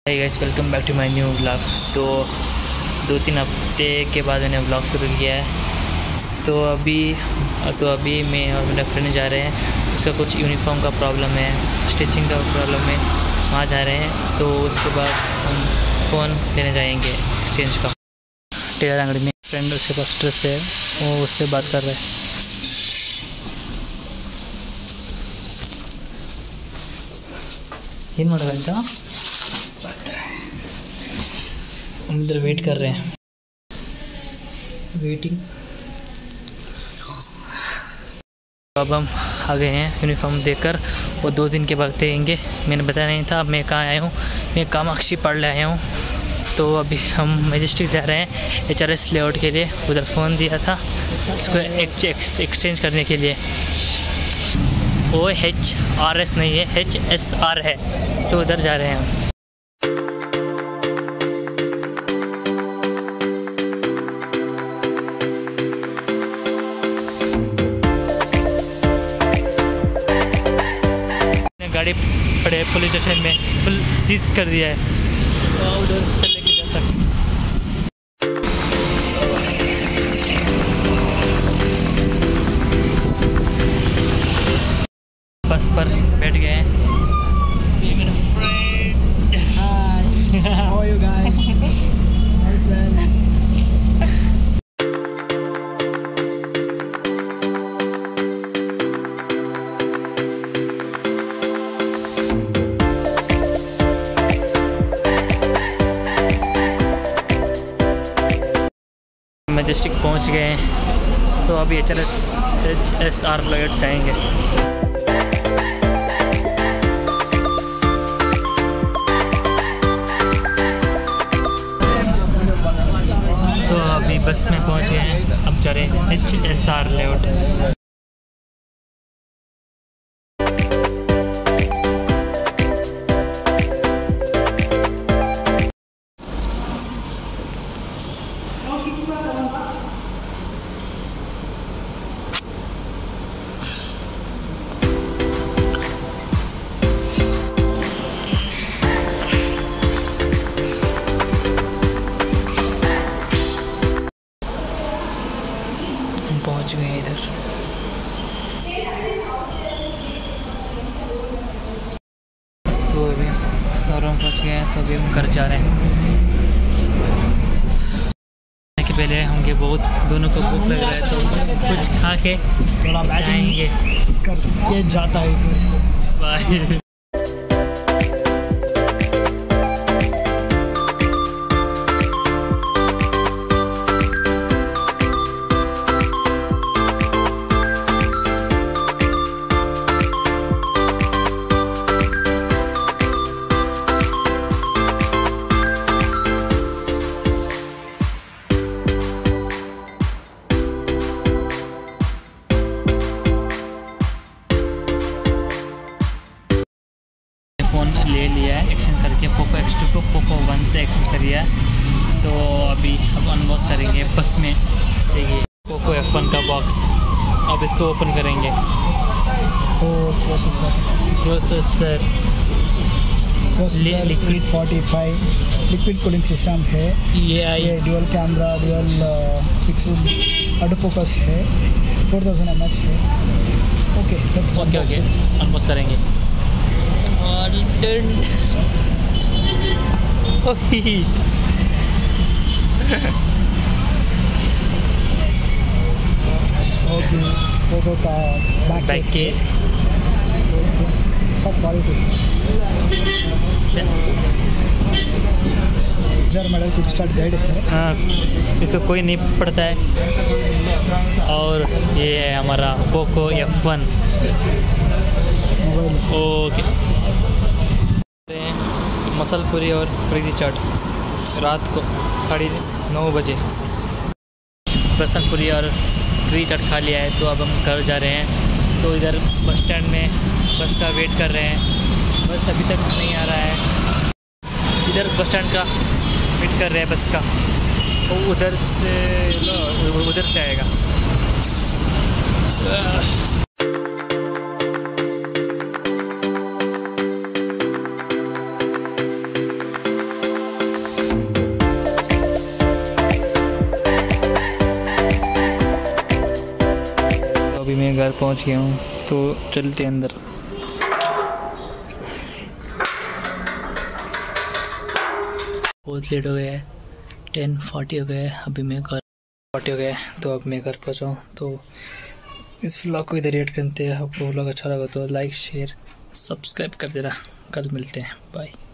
Hi guys, welcome back to my new vlog. तो 2-3 हफ्ते के बाद मैंने व्लॉग शुरू किया है। तो अभी मैं और मेरा फ्रेंड जा रहे हैं। उसका कुछ यूनिफॉर्म का प्रॉब्लम है, स्टिचिंग का प्रॉब्लम है, वहाँ जा रहे हैं। तो उसके बाद हम फ़ोन लेने जाएंगे एक्सचेंज का। टेलर अंगड़ी में फ्रेंड, उसके पास ड्रेस है, वो उससे बात कर रहे हैं। हम इधर वेट कर रहे हैं, वेटिंग। अब हम आ गए हैं यूनिफॉर्म देकर। वो 2 दिन के बाद देंगे। मैंने बताया नहीं था। अब मैं कहाँ आया हूँ, मैं कामाक्षी पढ़ आया हूँ। तो अभी हम मैजेस्टिक जा रहे हैं HRS लेआउट के लिए। उधर फ़ोन दिया था इसको एक्सचेंज करने के लिए। वो HRS नहीं है, HSR है। तो उधर जा रहे हैं हम। गाड़ी पड़े पुलिस स्टेशन में, फुल सीज कर दिया है। तो उधर से लेके जा सकते। बस पर बैठ गए हैं। ये मेरा friend. Hi, how are you guys? All's well. Majestic पहुंच गए हैं। तो अभी HSR लेआउट जाएंगे। तो अभी बस में पहुंच गए हैं। अब जा रहे हैं HSR लेआउट। पहुंच गए इधर। तो अभी घर में पहुंच गए हैं। तो अभी हम घर जा रहे हैं। के पहले होंगे बहुत, दोनों को भूख लग रहा है। तो कुछ खा के थोड़ा जाएंगे। करके जाता है। बाय। फ़ोन ले लिया है एक्सचेंज करके। पोको X2 को पोको 1 से एक्सचेंज कर लिया है। तो अभी हम अनबॉक्स करेंगे बस में। देखिए पोको F1 का बॉक्स। अब इसको ओपन करेंगे। Processor liquid 45 liquid cooling system है। ये dual camera, dual pixel auto focus है। 4000 mAh है। ओके अनबॉक्स करेंगे। ओके, पोको का बैक केस। सब quality. Model quick start guide है। हाँ, इसको कोई नहीं पढ़ता है। और ये है हमारा Poco F1 mobile. Okay. Muscle पूरी और फ्रिज चाट रात को 9:30 बजे। प्रसन्न पूरी और फ्री चाट खा लिया है। तो अब हम घर जा रहे हैं। तो इधर बस स्टैंड में बस का वेट कर रहे हैं। बस अभी तक नहीं आ रहा है। इधर बस स्टैंड का वेट कर रहे हैं बस का। तो उधर से आएगा। मैं घर पहुंच गया हूँ, तो चलते हैं अंदर। बहुत लेट हो गया है, 10:40 हो गया है, अभी मैं घर 40 हो गया है, तो अब मैं घर पहुँचा हूँ। तो इस व्लॉग को इधर एड करते हैं। आपको व्लॉग अच्छा लगा तो लाइक शेयर सब्सक्राइब कर देना। कल मिलते हैं, बाय।